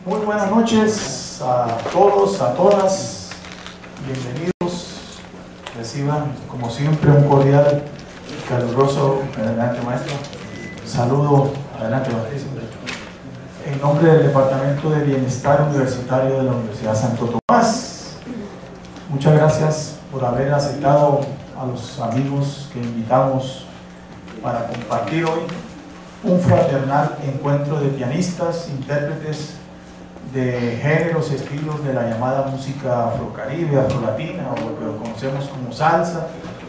Muy buenas noches a todos, a todas, bienvenidos, reciban como siempre un cordial y caluroso, adelante maestro, saludo, adelante maestro, en nombre del Departamento de Bienestar Universitario de la Universidad Santo Tomás. Muchas gracias por haber aceptado a los amigos que invitamos para compartir hoy un fraternal encuentro de pianistas, intérpretes de géneros, estilos de la llamada música afrocaribe, afrolatina, o lo que conocemos como salsa,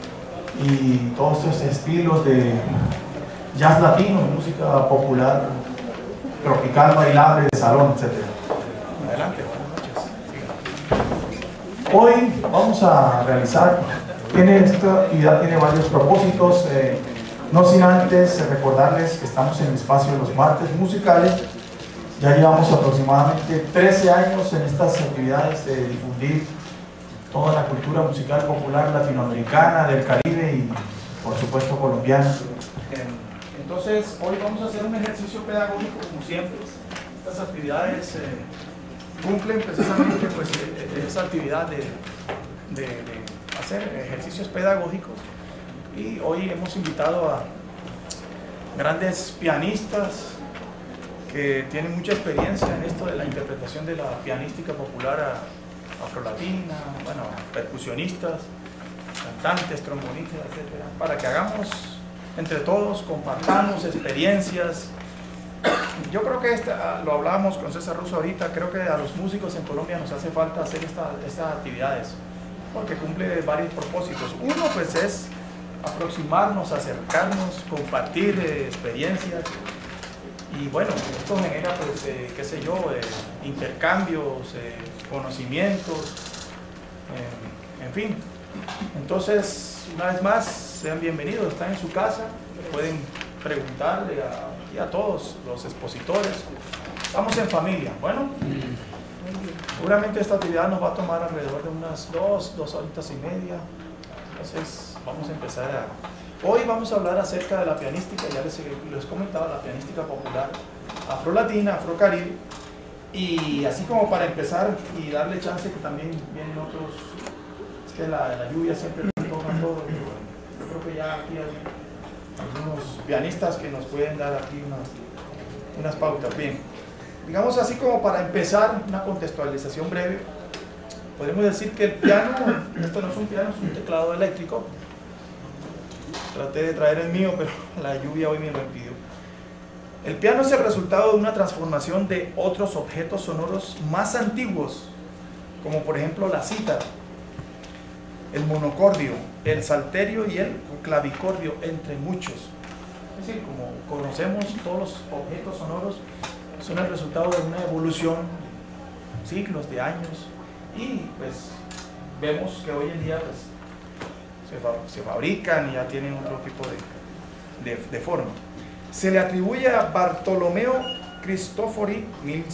y todos estos estilos de jazz latino, música popular, tropical, bailable, de salón, etc. Adelante, buenas noches. Hoy vamos a realizar, esta actividad tiene varios propósitos, no sin antes recordarles que estamos en el espacio de los martes musicales. Ya llevamos aproximadamente 13 años en estas actividades de difundir toda la cultura musical popular latinoamericana, del Caribe y por supuesto colombiana. Entonces hoy vamos a hacer un ejercicio pedagógico como siempre. Estas actividades cumplen precisamente pues, esa actividad de hacer ejercicios pedagógicos, y hoy hemos invitado a grandes pianistas que tienen mucha experiencia en esto de la interpretación de la pianística popular afrolatina, bueno, percusionistas, cantantes, trombonistas, etc., para que hagamos entre todos, compartamos experiencias. Yo creo que lo hablábamos con César Russo ahorita, creo que a los músicos en Colombia nos hace falta hacer estas actividades, porque cumple varios propósitos. Uno pues es aproximarnos, acercarnos, compartir experiencias. Y bueno, esto genera, pues, qué sé yo, intercambios, conocimientos, en fin. Entonces, una vez más, sean bienvenidos, están en su casa, pueden preguntarle a todos los expositores. Estamos en familia. Bueno, seguramente esta actividad nos va a tomar alrededor de unas dos horitas y media. Entonces, vamos a empezar Hoy vamos a hablar acerca de la pianística, ya les comentaba, la pianística popular afrolatina, afrocaribe, y así como para empezar y darle chance que también vienen otros, es que la lluvia siempre nos toca todo, yo creo que ya aquí hay algunos pianistas que nos pueden dar aquí unas pautas. Bien, digamos así como para empezar una contextualización breve, podemos decir que el piano, esto no es un piano, es un teclado eléctrico. Traté de traer el mío, pero la lluvia hoy me lo impidió. El piano es el resultado de una transformación de otros objetos sonoros más antiguos, como por ejemplo la cítara, el monocordio, el salterio y el clavicordio, entre muchos. Es decir, como conocemos, todos los objetos sonoros son el resultado de una evolución, siglos de años, y pues vemos que hoy en día pues, se fabrican y ya tienen otro tipo de forma. Se le atribuye a Bartolomeo Cristofori,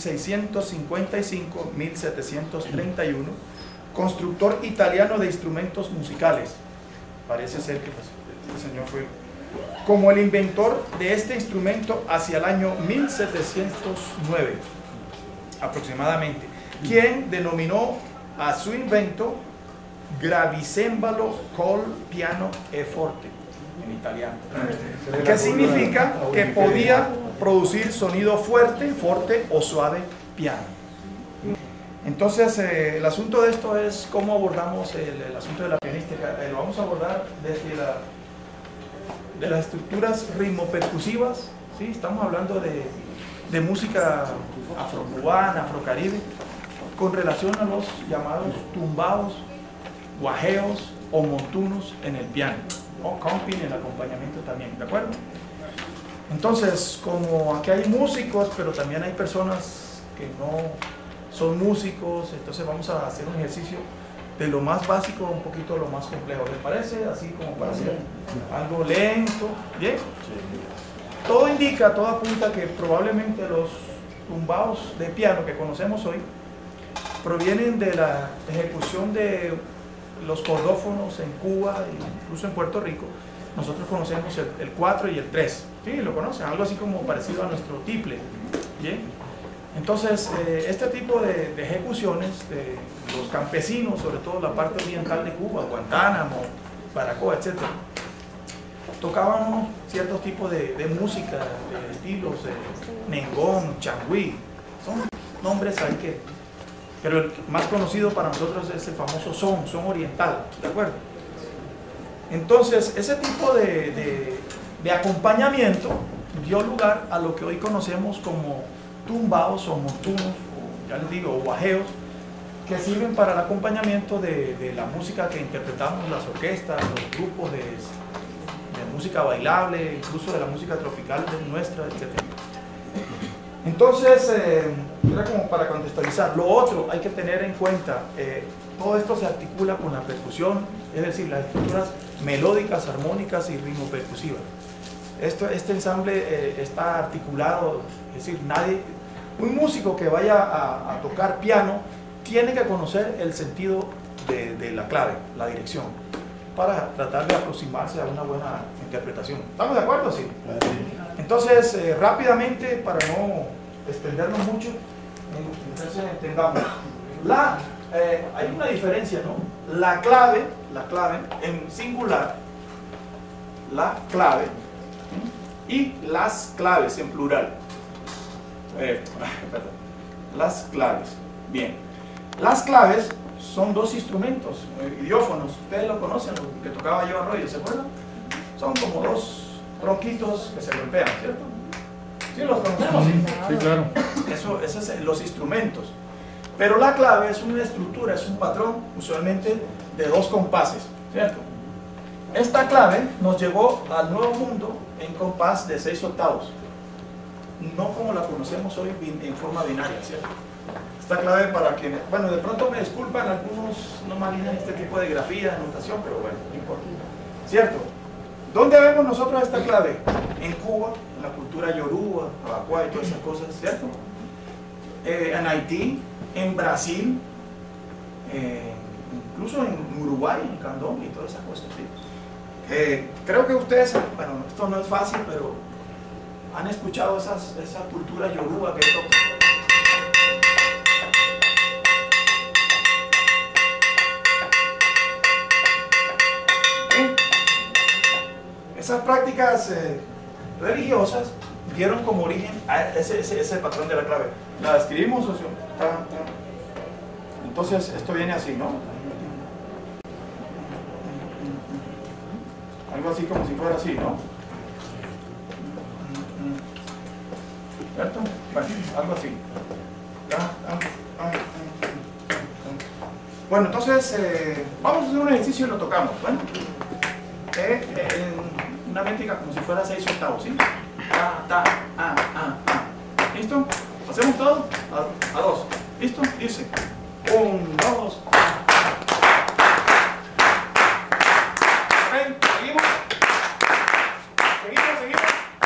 1655-1731, constructor italiano de instrumentos musicales. Parece ser que pues, este señor fue como el inventor de este instrumento hacia el año 1709 aproximadamente, quien denominó a su invento gravicembalo col piano e forte, en italiano, que significa que podía producir sonido fuerte, forte o suave piano. Entonces el asunto de esto es cómo abordamos el asunto de la pianística. Lo vamos a abordar desde de las estructuras ritmopercusivas, ¿sí? Estamos hablando de música afrocubana, afrocaribe, con relación a los llamados tumbados, guajeos o montunos en el piano, o comping en el acompañamiento también, ¿de acuerdo? Entonces, como aquí hay músicos, pero también hay personas que no son músicos, entonces vamos a hacer un ejercicio de lo más básico a un poquito lo más complejo, ¿les parece? Así como para hacer algo lento, ¿bien? Todo indica, todo apunta que probablemente los tumbados de piano que conocemos hoy provienen de la ejecución de los cordófonos en Cuba e incluso en Puerto Rico. Nosotros conocemos el 4 y el 3, ¿sí? Lo conocen, algo así como parecido a nuestro tiple, ¿bien? Entonces, este tipo de ejecuciones de los campesinos, sobre todo la parte oriental de Cuba, Guantánamo, Baracoa, etc., tocaban ciertos tipos de música, de estilos, nengón, changüí, son nombres ahí que... Pero el más conocido para nosotros es el famoso son oriental, ¿de acuerdo? Entonces, ese tipo de acompañamiento dio lugar a lo que hoy conocemos como tumbaos o montunos, o ya les digo, o guajeos, que sirven para el acompañamiento de la música que interpretamos las orquestas, los grupos de música bailable, incluso de la música tropical nuestra, etc. Entonces, era como para contextualizar. Lo otro, hay que tener en cuenta, todo esto se articula con la percusión, es decir, las estructuras melódicas, armónicas y ritmo-percusivas. Este ensamble está articulado, es decir, un músico que vaya a tocar piano tiene que conocer el sentido de la clave, la dirección, para tratar de aproximarse a una buena interpretación. ¿Estamos de acuerdo? Sí. Entonces, rápidamente, para no extendernos mucho, entonces entendamos. Hay una diferencia, ¿no? La clave en singular, la clave, y las claves en plural. Perdón. Las claves. Bien. Las claves son dos instrumentos, idiófonos. Ustedes lo conocen, lo que tocaba yo Arroyo, ¿se acuerdan? Son como dos tronquitos que se golpean, ¿cierto? ¿Sí los conocemos? Sí, claro. Esos son los instrumentos. Pero la clave es una estructura, es un patrón, usualmente de 2 compases, ¿cierto? Esta clave nos llevó al Nuevo Mundo en compás de 6 octavos, no como la conocemos hoy en forma binaria, ¿cierto? Esta clave, para quienes, bueno, de pronto me disculpan, algunos no manejan este tipo de grafía, de notación, pero bueno, no importa, ¿cierto? ¿Dónde vemos nosotros esta clave? En Cuba, en la cultura yoruba, Baracoa y todas esas cosas, ¿cierto? En Haití, en Brasil, incluso en Uruguay, en Candombe y todas esas cosas, ¿sí? Creo que ustedes, bueno, esto no es fácil, pero han escuchado esa cultura yoruba que toca. Esas prácticas religiosas dieron como origen a ese patrón de la clave. La escribimos, socio. Entonces, esto viene así, ¿no? Algo así como si fuera así, ¿no? ¿Cierto? Bueno, algo así. Bueno, entonces, vamos a hacer un ejercicio y lo tocamos, ¿bueno? Una métrica como si fuera 6 octavos, ¿sí? ¿Listo? ¿Hacemos todo? A 2. ¿Listo? Dice 1, 2. ¿Seguimos? ¿Seguimos?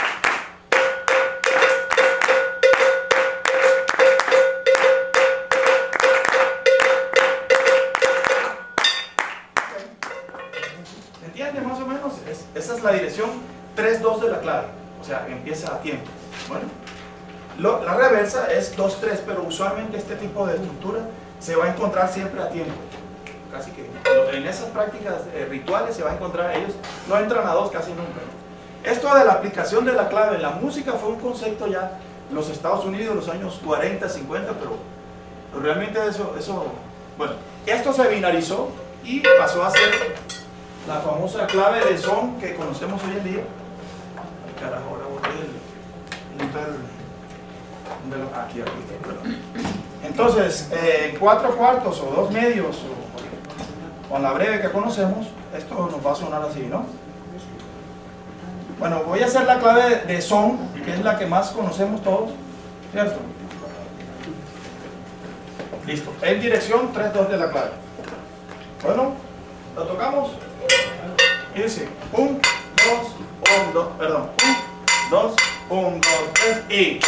¿Entiendes más o menos? Esa es la dirección 3-2 de la clave, o sea, empieza a tiempo. Bueno, la reversa es 2-3, pero usualmente este tipo de estructura se va a encontrar siempre a tiempo. Casi que en esas prácticas rituales se va a encontrar, ellos no entran a 2 casi nunca. Esto de la aplicación de la clave en la música fue un concepto ya en los Estados Unidos en los años 40, 50, pero realmente bueno, esto se binarizó y pasó a ser la famosa clave de son que conocemos hoy en día. Ay, carajo, ahora aquí. Entonces, en 4/4 o 2 medios o en la breve que conocemos, esto nos va a sonar así, ¿no? Bueno, voy a hacer la clave de son, que es la que más conocemos todos, ¿cierto? Listo, en dirección 3-2 de la clave. Bueno, lo tocamos y dice 1, 2, 1, 2, perdón, 1, 2, 1, 2, 3 y...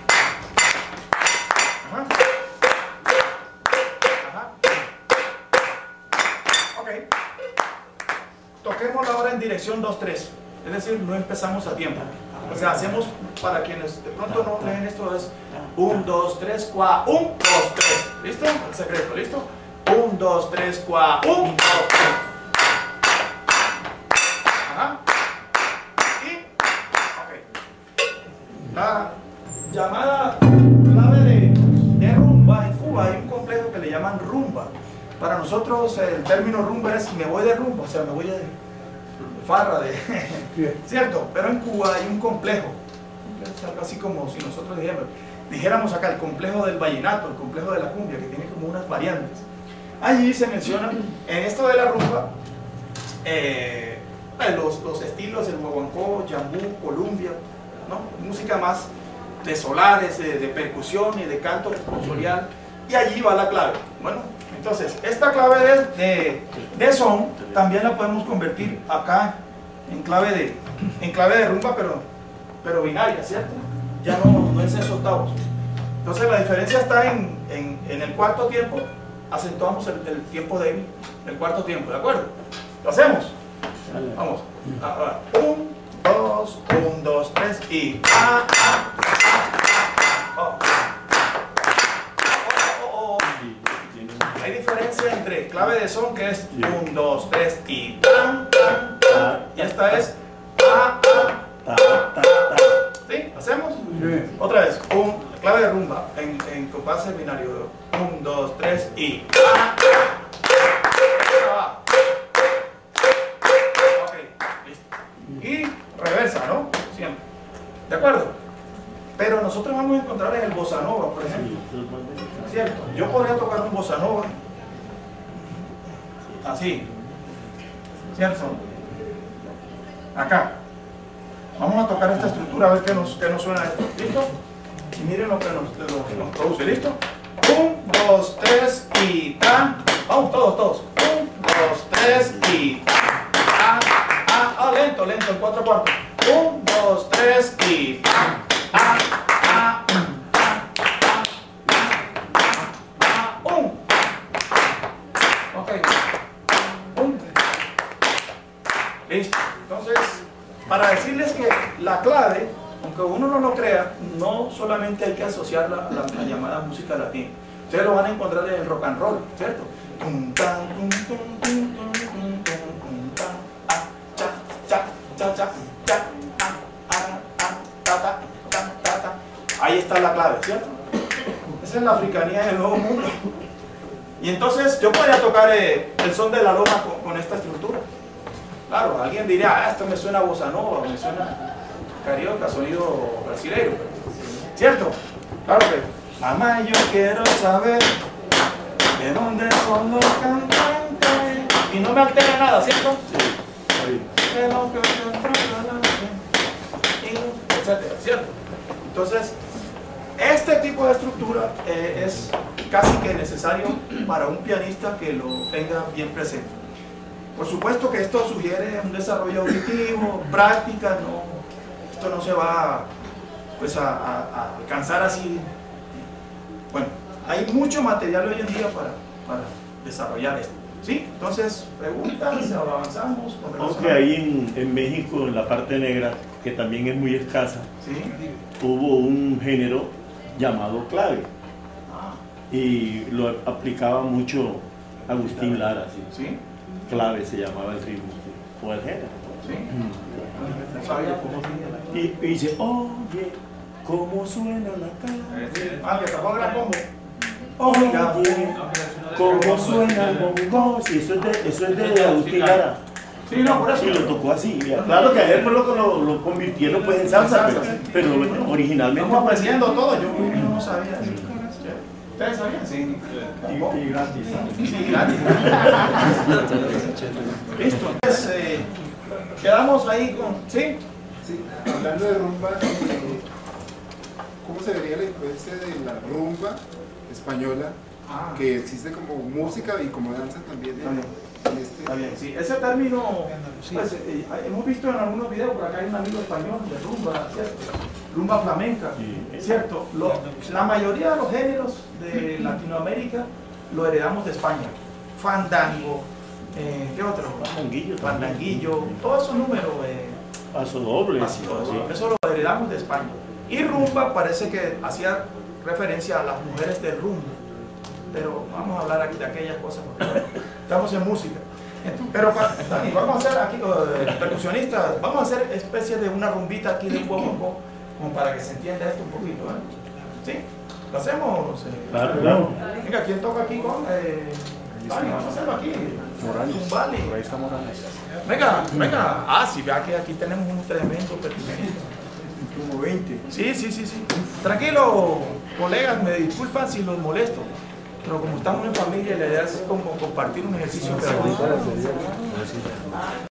Ok. Toquémoslo ahora en dirección 2-3, es decir, no empezamos a tiempo. O sea, hacemos para quienes de pronto no leen esto, es 1, 2, 3, 4, 1, 2, 3. ¿Listo? El secreto, ¿listo? 1, 2, 3, 4, 1, 2, 3. Ajá. Y, ok. La llamada clave de rumba, en Cuba hay un complejo que le llaman rumba. Para nosotros el término rumba es me voy de rumba, o sea, me voy de farra, ¿cierto? Pero en Cuba hay un complejo, es algo así como si nosotros dijéramos acá el complejo del vallenato, el complejo de la cumbia, que tiene como unas variantes. Allí se menciona, en esto de la rumba, los estilos, el guaguancó, yambú, columbia, ¿no? Música más de solares, de percusión y de canto responsorial, y allí va la clave. Bueno, entonces, esta clave de son también la podemos convertir acá en clave de rumba, pero binaria, ¿cierto? Ya no en 6 octavos. Entonces la diferencia está en el cuarto tiempo, acentuamos el tiempo débil del cuarto tiempo, ¿de acuerdo? ¿Lo hacemos? Vamos. 1, 2, 1, 2, 3 y... Hay diferencia entre clave de son, que es 1, 2, 3 y tan, tan, tan. Y esta es ¿sí? ¿Hacemos? Sí. Otra vez, clave de rumba en compás binario. 1, 2, 3 y ok, listo. Y reversa, ¿no? Siempre. ¿De acuerdo? Pero nosotros vamos a encontrar en el bossa nova, por ejemplo. ¿Cierto? Yo podría tocar un bossa nova así, ¿cierto? Acá. Vamos a tocar esta estructura a ver qué nos suena esto. ¿Listo? Y miren lo que nos produce. ¿Listo? 1, 2, 3 y tan. Vamos todos. 1, 2, 3 y lento, en 4 cuartos. 1, 2, 3 y listo. Entonces, para decirles que la clave, aunque uno no lo crea, no solamente hay que asociarla a la llamada música latina. Ustedes lo van a encontrar en el rock and roll, ¿cierto? Ahí está la clave, ¿cierto? Esa es la africanía del nuevo mundo. Y entonces yo podría tocar el son de la loma con esta estructura. Claro, alguien dirá, esto me suena bossa nova, me suena carioca, sonido brasileño, ¿cierto? Claro que, mamá, yo quiero saber de dónde son los cantantes. Y no me altera nada, ¿cierto? Sí. Etcétera, ¿cierto? Entonces, este tipo de estructura es casi que necesario para un pianista que lo tenga bien presente. Por supuesto que esto sugiere un desarrollo auditivo, práctica, esto no se va pues, a alcanzar así. Bueno, hay mucho material hoy en día para desarrollar esto. ¿Sí? Entonces, preguntas, avanzamos. Aunque ahí en México, en la parte negra, que también es muy escasa, ¿sí? Hubo un género llamado clave. Y lo aplicaba mucho Agustín Lara. ¿Sí? Clave se llamaba el ritmo, o el género. ¿Sí? Y dice, oye, ¿cómo suena la clave? Que tapó el gran bombo. Oye, ¿cómo suena el bongo? Sí, eso es de Agustín Lara. Sí, no, por eso. Y lo tocó así. Claro que a él lo convirtieron pues en salsa, pero originalmente... Estamos aprendiendo todo, yo no sabía. ¿Ustedes sabían? Sí. Y gratis. Sí, gratis. Listo. Entonces, quedamos ahí con... ¿Sí? Sí, hablando de rumba, ¿cómo se vería la influencia de la rumba española, que existe como música y como danza también en este? Está bien, sí. Ese término, pues, hemos visto en algunos videos, por acá hay un amigo español de rumba, ¿cierto? Rumba flamenca, ¿cierto? La mayoría de los géneros de Latinoamérica lo heredamos de España. Fandango, ¿qué otro? Fandanguillo, todos esos números. Paso doble. Eso lo heredamos de España. Y rumba parece que hacía referencia a las mujeres del rumbo. Pero vamos a hablar aquí de aquellas cosas porque estamos en música. Pero Dani, vamos a hacer aquí, percusionistas, vamos a hacer especie de una rumbita aquí de poco a poco, como para que se entienda esto un poquito. ¿Sí? ¿Lo hacemos? Claro. Venga, ¿quién toca aquí con? Dani, vamos a hacerlo aquí. Morales. Zumbali. Por ahí está Morales. Venga. Ah, sí, vea que aquí tenemos un tremendo percusionista. Como 20. Sí. Tranquilo, colegas, me disculpan si los molesto. Pero como estamos en familia, la idea es como compartir un ejercicio pedagógico.